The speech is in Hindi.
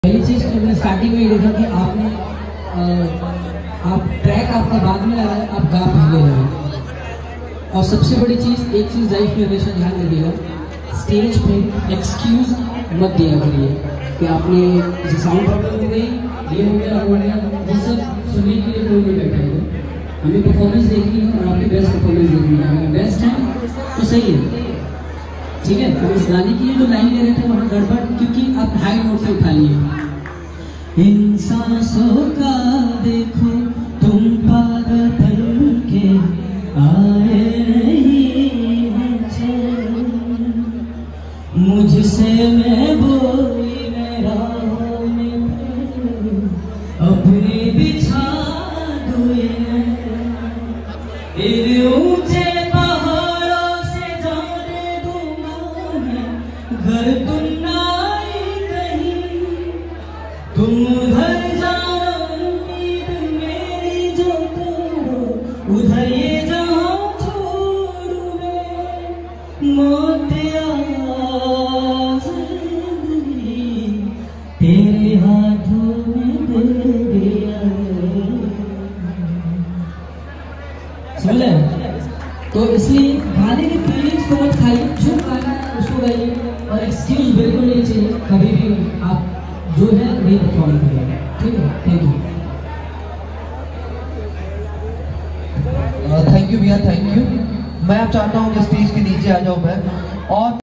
पहली चीज तो मैंने स्टार्टिंग में ही देखा कि आपने आप ट्रैक आपका बाद में लगा है, आप गा पहले रहे हैं। और सबसे बड़ी चीज, एक चीज लाइफ में हमेशा ध्यान रखिएगा, स्टेज पे एक्सक्यूज मत दिया करिए कि आपने जैसे साउंड प्रॉब्लम हो गई, ये हो गया, वो हो गया, ये सब सुनने के लिए कोई नहीं बैठा है। हमें परफॉर्मेंस देखनी है और आपकी बेस्ट परफॉर्मेंस देखनी है। अगर बेस्ट है तो सही है, ठीक है। अब इस गाने की जो लाइन ले रहे थे वहाँ गड़बड़, क्योंकि आप हाई नोट से उठा लिए। इन सांसों का देखो तुम पागल बन के आए नहीं मुझसे मैं बोली मेरा अपने बिछा दुए ऊंचे पहाड़ों से जाने दूंगा घर तुम ना कहीं, तुम उधर जाओ मेरी जो तोड़ो, उधर ये जहाँ छोड़ू मैं मौत तेरे हाथों में दे दिया। समझे? तो इसलिए गाने की फीलिंग्स को मत खाइए, जो गाना है उसको गाइए और एक्सक्यूज बिल्कुल नहीं चाहिए कभी भी। आप जो है वही परफॉर्म करिए, ठीक है। Thank you. थैंक यू भैया, थैंक यू। मैं अब चाहता हूँ कि स्टेज के नीचे आ जाऊँ मैं और